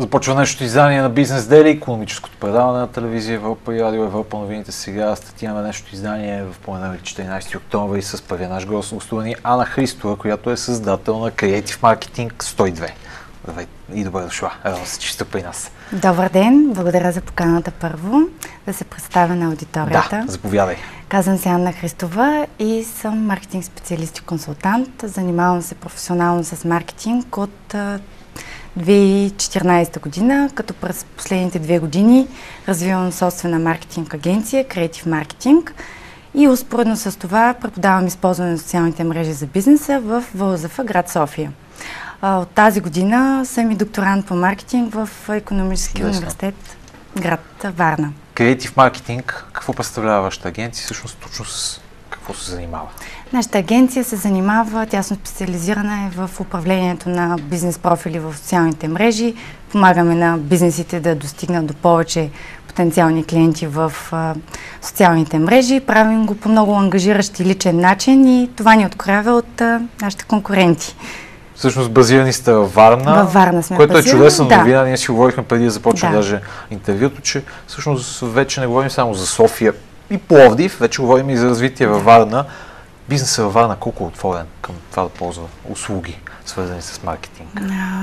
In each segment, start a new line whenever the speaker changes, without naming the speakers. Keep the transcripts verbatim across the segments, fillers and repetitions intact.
Започва нещо издание на Бизнес Дели, икономическото предаване на телевизия Европа и Радио Европа. Новините сега. Статия нещо издание в понеделник четиринайсети октомври с първия наш гост гостуване Ана Христова, която е създател на Creative Marketing сто и две. Здравей и добре дошла. Радвам се, че сте при нас.
Добър ден, благодаря за поканата първо, да се представя на аудиторията.
Да, заповядай.
Казвам се Ана Христова и съм маркетинг специалист и консултант. Занимавам се професионално с маркетинг от две хиляди и четиринайсета година, като през последните две години развивам собствена маркетинг агенция, Creative Marketing, и успоредно с това преподавам използване на социалните мрежи за бизнеса в ВЛЗФ, град София. От тази година съм и докторант по маркетинг в Икономическия университет, град Варна.
Creative Marketing, какво представлява вашата агенция? Всъщност точно с какво се занимава?
Нашата агенция се занимава, тясно специализирана е в управлението на бизнес профили в социалните мрежи. Помагаме на бизнесите да достигнат до повече потенциални клиенти в а, социалните мрежи. Правим го по много ангажиращ и личен начин и това ни откроява от а, нашите конкуренти.
Всъщност базирани сте във Варна,
във Варна сме
което
базирани.
е чудесна
да.
новина. Ние си говорихме преди да започнем
да.
даже интервюто, че всъщност вече не говорим само за София и Пловдив, вече говорим и за развитие във Варна. Бизнесът във Варна колко е отворен към това да ползва услуги, свързани с маркетинг?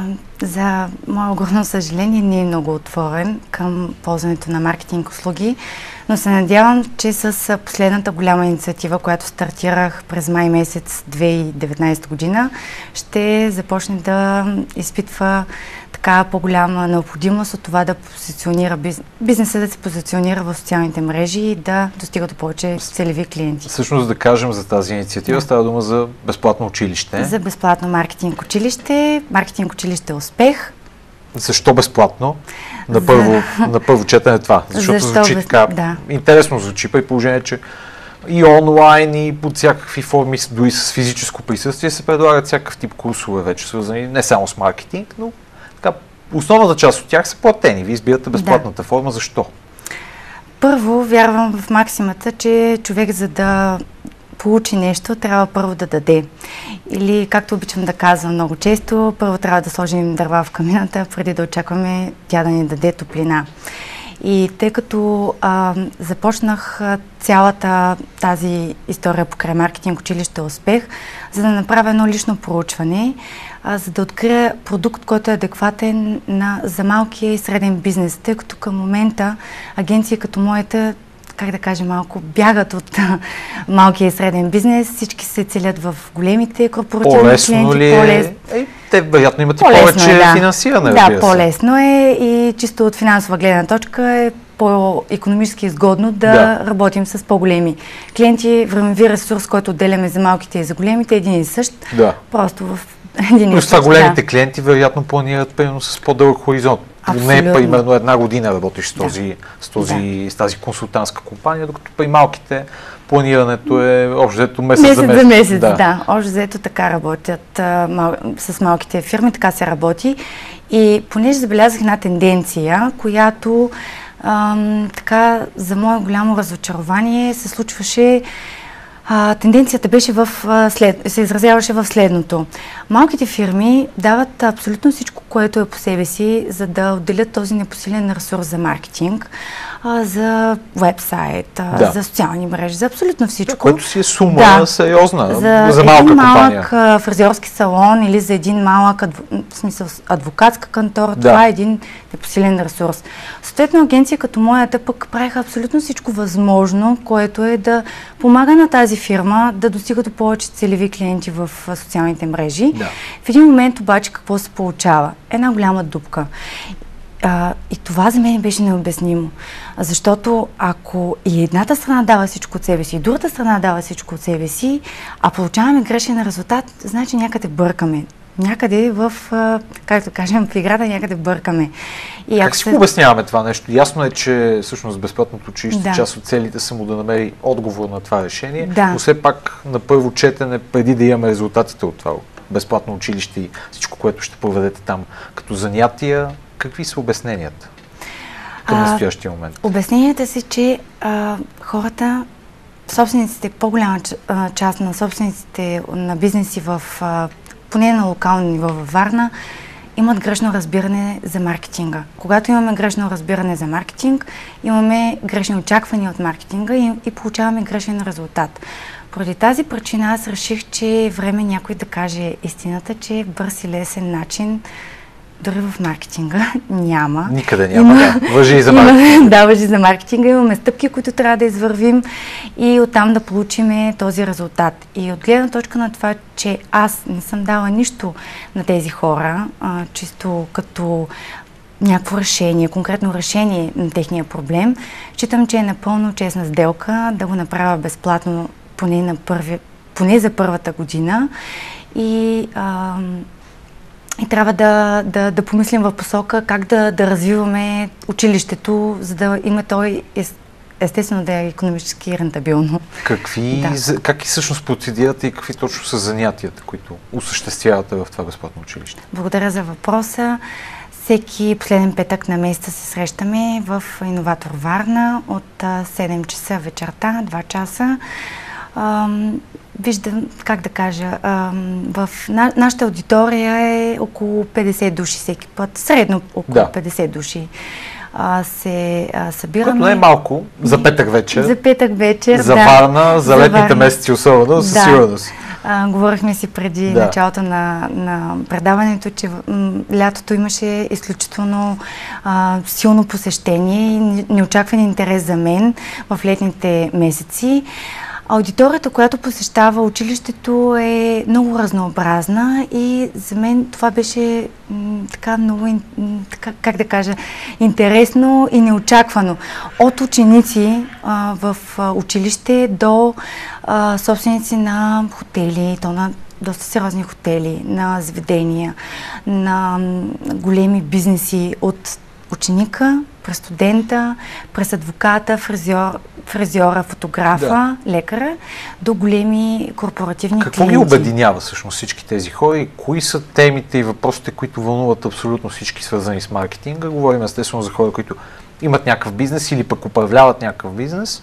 За мое огромно съжаление не е много отворен към ползването на маркетинг услуги, но се надявам, че с последната голяма инициатива, която стартирах през май месец две хиляди и деветнайсета година, ще започне да изпитва така по-голяма необходимост от това да позиционира бизнеса, да се позиционира в социалните мрежи и да достига до повече целеви клиенти.
Всъщност да кажем за тази инициатива, да. Става дума за безплатно училище.
За безплатно маркетинг училище, маркетинг училище Успех.
Защо безплатно? На първо, за... на първо четене това. Защото
Защо
звучи
без...
така,
да.
интересно звучи, при положение, че и онлайн, и под всякакви форми, дори с физическо присъствие се предлагат всякакъв тип курсове вече, свързани не само с маркетинг, но така, основната част от тях са платени. Вие избирате безплатната да. форма. Защо?
Първо, вярвам в максимата, че човек, за да получи нещо, трябва първо да даде. Или, както обичам да казвам много често, първо трябва да сложим дърва в камината, преди да очакваме тя да ни даде топлина. И тъй като а, започнах цялата тази история покрай маркетинг училище Успех, за да направя едно лично проучване, а, за да открия продукт, който е адекватен на, за малкия и среден бизнес, тъй като към момента агенции като моята, как да кажа, малко бягат от малкия и среден бизнес, всички се целят в големите корпоративни
по-лесно
клиенти.
Ли е? Е, те вероятно имат и повече
е, да.
финансиране.
Да, по-лесно е и чисто от финансова гледна точка е по-икономически изгодно да, да работим с по-големи клиенти. Времеви ресурс, който отделяме за малките и за големите, е един и същ. Да. Просто в един и същ.
Това големите да. клиенти вероятно планират примерно с по-дълъг хоризонт. Не примерно една година работиш с, този, да. с, този, да. с тази консултантска компания, докато при малките планирането е общо взето месец, месец за месец.
за месец, да. да. Общо взето така работят а, мал, с малките фирми, така се работи. И понеже забелязах една тенденция, която а, така за мое голямо разочарование се случваше. А, тенденцията беше в, а, след, се изразяваше в следното. Малките фирми дават абсолютно всичко, което е по себе си, за да отделят този непосилен ресурс за маркетинг, а, за вебсайт, а, да. за социални мрежи, за абсолютно всичко.
Което си е сума да. сериозна
за,
за малка
един
компания.
малък а, фризьорски салон или за един малък адв... в смисъл, адвокатска кантора, да. това е един непосилен ресурс. Съответно, агенция като моята пък правиха абсолютно всичко възможно, което е да помага на тази фирма да достига до повече целеви клиенти в социалните мрежи. Да. В един момент обаче какво се получава? Една голяма дупка. А, и това за мен беше необяснимо. Защото ако и едната страна дава всичко от себе си, и другата страна дава всичко от себе си, а получаваме грешен резултат, значи някъде бъркаме. Някъде в, както кажем, в играта някъде бъркаме.
И как си се... обясняваме това нещо? Ясно е, че всъщност безплатното училище, да. част от целите са му да намери отговор на това решение, да. но все пак на първо четене, преди да имаме резултатите от това безплатно училище и всичко, което ще проведете там като занятия, какви са обясненията към настоящия момент?
Обясненията си, че а, хората, собствениците, по-голяма част на собствениците на бизнеси в, а, поне на локално ниво във Варна, имат грешно разбиране за маркетинга. Когато имаме грешно разбиране за маркетинг, имаме грешни очаквания от маркетинга и, и получаваме грешен резултат. Поради тази причина аз реших, че е време някой да каже истината, че бърз и лесен начин дори в маркетинга няма.
Никъде няма, Има, да. Важи и за маркетинга.
Има, да, важи за маркетинга. Имаме стъпки, които трябва да извървим и оттам да получим този резултат. И от гледна точка на това, че аз не съм дала нищо на тези хора, а, чисто като някакво решение, конкретно решение на техния проблем, считам, че е напълно честна сделка да го направя безплатно поне, на първи, поне за първата година. И а, И трябва да, да, да помислим в посока как да, да развиваме училището, за да има той естествено да е икономически рентабилно.
Какви, да. Как и всъщност процедирате и какви точно са занятията, които осъществявате в това безплатно училище?
Благодаря за въпроса. Всеки последен петък на месеца се срещаме в Иноватор Варна от седем часа вечерта, два часа. Виждам, как да кажа, в на, нашата аудитория е около петдесет души всеки път, средно около да. петдесет души а, се а, събираме.
Което не е малко, за петък вечер.
За петък вечер,
За
да.
Варна, за летните месеци особено, със
да.
сигурност.
А, говорихме си преди да. началото на, на предаването, че м, лятото имаше изключително а, силно посещение и неочакван интерес за мен в летните месеци. Аудиторията, която посещава училището, е много разнообразна и за мен това беше м, така много, така, как да кажа, интересно и неочаквано. От ученици а, в а, училище до а, собственици на хотели, то на доста сериозни хотели, на заведения, на м, големи бизнеси, от ученика, през студента, през адвоката, фризьор, фризьора, фотографа, да. лекара, до големи корпоративни
Какво
клиенти.
Какво ги обединява всъщност всички тези хора и кои са темите и въпросите, които вълнуват абсолютно всички, свързани с маркетинга? Говорим естествено за хора, които имат някакъв бизнес или пък управляват някакъв бизнес,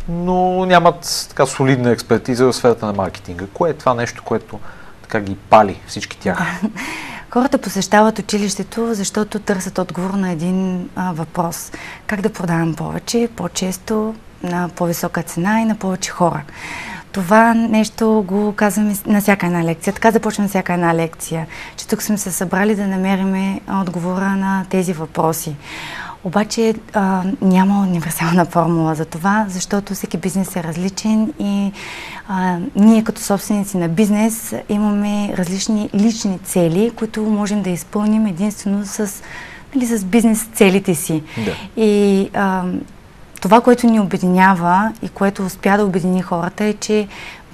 но нямат така солидна експертиза в сферата на маркетинга. Кое е това нещо, което така ги пали всички тях?
Хората посещават училището, защото търсят отговор на един а, въпрос. Как да продавам повече, по-често, на по-висока цена и на повече хора. Това нещо го казваме на всяка една лекция. Така започваме всяка една лекция, че тук сме се събрали да намерим отговора на тези въпроси. Обаче а, няма универсална формула за това, защото всеки бизнес е различен и а, ние като собственици на бизнес имаме различни лични цели, които можем да изпълним единствено с, нали, с бизнес целите си. Да. И а, това, което ни обединява и което успя да обедини хората е, че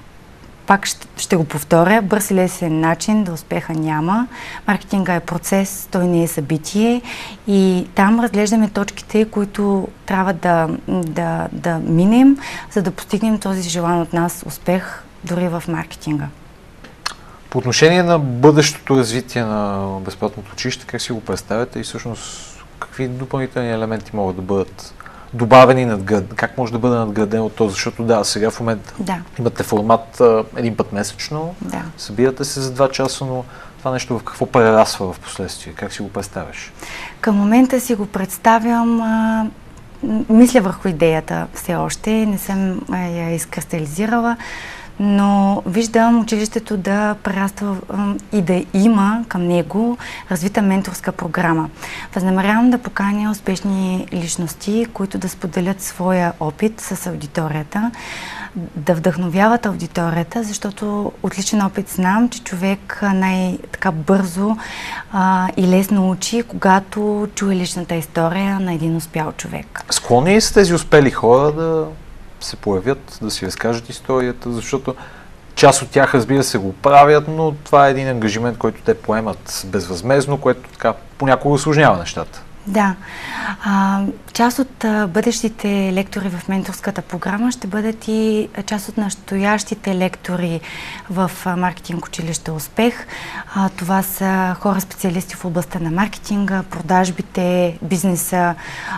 пак ще, ще го повторя, бърз и лесен начин, да успеха няма. Маркетинга е процес, той не е събитие и там разглеждаме точките, които трябва да, да, да минем, за да постигнем този желан от нас успех дори в маркетинга.
По отношение на бъдещото развитие на безплатното училище, как си го представяте и всъщност какви допълнителни елементи могат да бъдат добавени, надград... как може да бъде надградено то, защото да, сега в момента
да.
имате формат а, един път месечно,
да.
събирате се за два часа, но това нещо в какво прерасва в последствие? Как си го представяш?
Към момента си го представям, а, мисля върху идеята все още, не съм а, я изкристализирала, но виждам училището да прераства и да има към него развита менторска програма. Възнамерявам да поканя успешни личности, които да споделят своя опит с аудиторията, да вдъхновяват аудиторията, защото от личен опит знам, че човек най-така бързо а, и лесно учи, когато чуе личната история на един успял човек.
Склонни са тези успели хора да се появят, да си разкажат историята, защото част от тях, разбира се, го правят, но това е един ангажимент, който те поемат безвъзмездно, което така понякога усложнява нещата.
Да. А, част от а, бъдещите лектори в менторската програма ще бъдат и част от настоящите лектори в а, маркетинг училище Успех. А, това са хора специалисти в областта на маркетинга, продажбите, бизнеса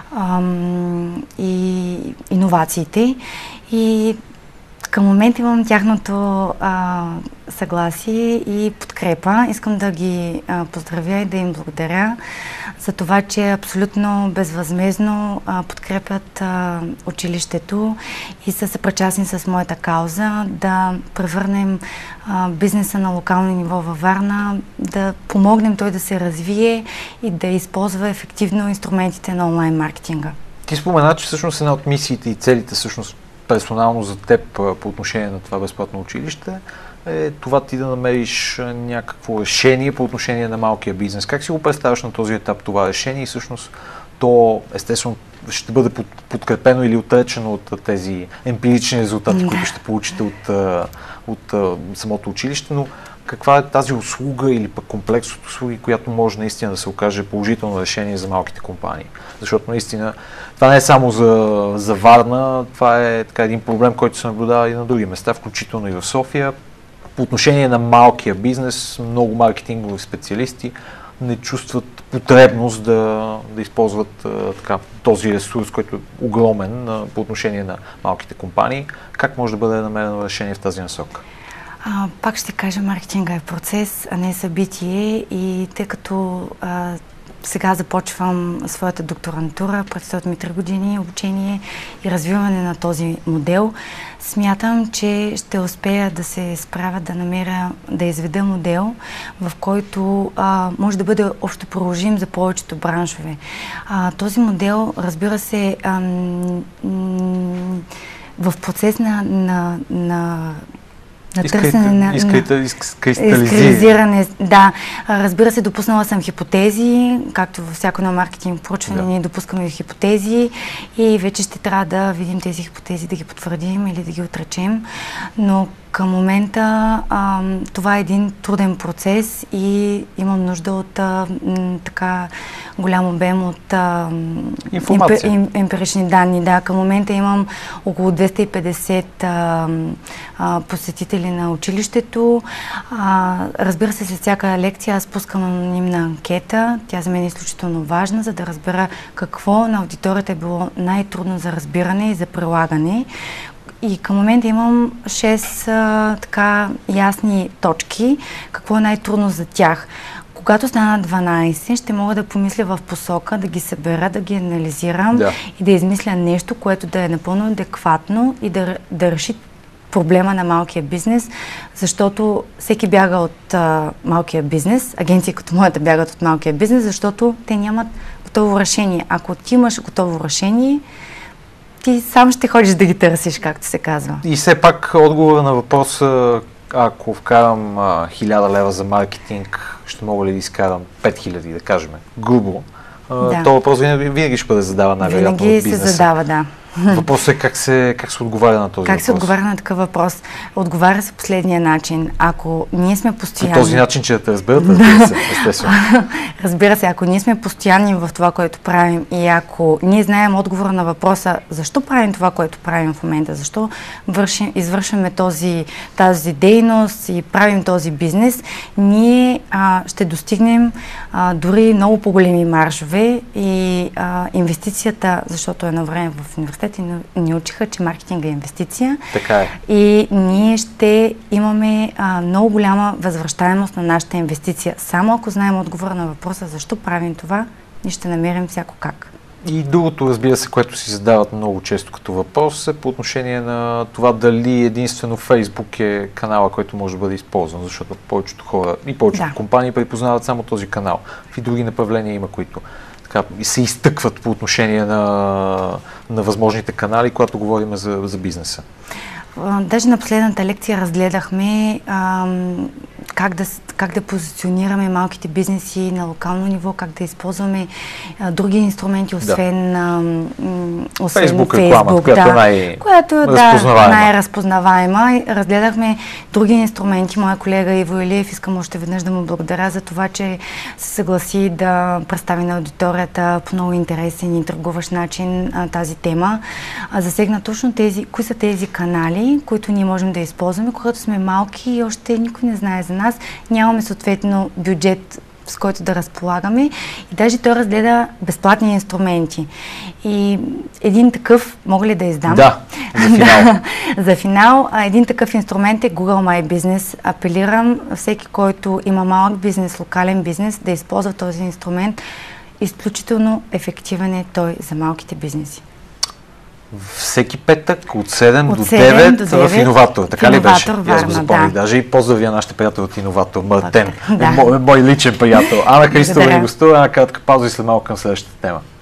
ам, и иновациите. И към момента имам тяхното а, съгласие и подкрепа. Искам да ги а, поздравя и да им благодаря за това, че абсолютно безвъзмезно а, подкрепят а, училището и са съпричастни с моята кауза да превърнем а, бизнеса на локално ниво във Варна, да помогнем той да се развие и да използва ефективно инструментите на онлайн маркетинга.
Ти спомена, че всъщност една от мисиите и целите всъщност персонално за теб по отношение на това безплатно училище е това ти да намериш някакво решение по отношение на малкия бизнес. Как си го представяш на този етап това решение и всъщност то естествено ще бъде подкрепено или отречено от тези емпирични резултати, да. които ще получите от, от, от самото училище, но каква е тази услуга или пък комплекс от услуги, която може наистина да се окаже положително решение за малките компании? Защото наистина това не е само за, за Варна, това е така един проблем, който се наблюдава и на други места, включително и в София. По отношение на малкия бизнес, много маркетингови специалисти не чувстват потребност да, да използват а, така, този ресурс, който е огромен а, по отношение на малките компании. Как може да бъде намерено решение в тази насока?
А, пак ще кажа, маркетинга е процес, а не събитие и тъй като а, сега започвам своята докторантура, предстоят ми три години обучение и развиване на този модел, смятам, че ще успея да се справя да намеря, да изведа модел, в който а, може да бъде общо приложим за повечето браншове. А, този модел, разбира се, а, в процес на, на, на на търсене на, изкристализиране. Да, разбира се, допуснала съм хипотези, както във всяко на маркетинг проучване, да. ние допускаме хипотези и вече ще трябва да видим тези хипотези, да ги потвърдим или да ги отречем. Но към момента а, това е един труден процес и имам нужда от а, м, така голям обем от а,
информация.
Им, емпирични данни. Да, към момента имам около двеста и петдесет а, а, посетители на училището. А, разбира се, след всяка лекция аз пускам анонимна анкета. Тя за мен е изключително важна, за да разбера какво на аудиторията е било най-трудно за разбиране и за прилагане. И към момента имам шест а, така ясни точки, какво е най-трудно за тях. Когато станат дванайсет, ще мога да помисля в посока, да ги събера, да ги анализирам да. и да измисля нещо, което да е напълно адекватно и да, да реши проблема на малкия бизнес, защото всеки бяга от а, малкия бизнес, агенции като моята бягат от малкия бизнес, защото те нямат готово решение. Ако ти имаш готово решение, ти сам ще ходиш да ги търсиш, както се казва.
И все пак отговора на въпроса, ако вкарам хиляда лева за маркетинг, ще мога ли да изкарам пет хиляди, да кажем, грубо. Да. Това въпрос винаги, винаги ще бъде задава най-вероятно от бизнеса.
Винаги се задава, да.
Въпросът е как се, как се отговаря на този
как
въпрос.
Как се отговаря на такъв въпрос? Отговаря се последния начин. Ако ние сме постоянни...
По този начин, че да те разберат, разбира се, естествено.
Разбира се, ако ние сме постоянни в това, което правим и ако ние знаем отговора на въпроса защо правим това, което правим в момента, защо вършим, извършваме този, тази дейност и правим този бизнес, ние а, ще достигнем а, дори много по-големи маржове и а, инвестицията, защото едно време в университета и ни учиха, че маркетинг е инвестиция.
Така е.
И ние ще имаме а, много голяма възвръщаемост на нашата инвестиция. Само ако знаем отговора на въпроса защо правим това, ние ще намерим всяко как.
И другото, разбира се, което си задават много често като въпрос е по отношение на това дали единствено Фейсбук е канала, който може да бъде използван, защото повечето хора и повечето да. компании припознават само този канал. В и други направления има, които се изтъкват по отношение на, на възможните канали, когато говорим за, за бизнеса.
Даже на последната лекция разгледахме а, как, да, как да позиционираме малките бизнеси на локално ниво, как да използваме а, други инструменти, освен, да. а, освен
Фейсбук,
Facebook,
реклама, която
да,
е най-
която да, най-разпознаваема. Разгледахме други инструменти. Моя колега Иво Илиев, искам още веднъж да му благодаря за това, че се съгласи да представи на аудиторията по много интересен и търгуващ начин а, тази тема. А, засегна точно тези, кои са тези канали, които ние можем да използваме, когато сме малки и още никой не знае за нас. Нямаме съответно бюджет с който да разполагаме. И даже той разгледа безплатни инструменти. И един такъв, мога ли да издам?
Да, за финал.
За финал, един такъв инструмент е Google My Business. Апелирам всеки, който има малък бизнес, локален бизнес, да използва този инструмент. Изключително ефективен е той за малките бизнеси.
Всеки петък от седем
от
до девет в Иноватор. Така ли беше?
Варна,
Аз го запомних.
да.
Даже и поздравя нашите приятели от Иноватор. Мартен,
да.
мой, мой личен приятел. Ана Христова ни гостува, една кратка пауза и след малко към следващата тема.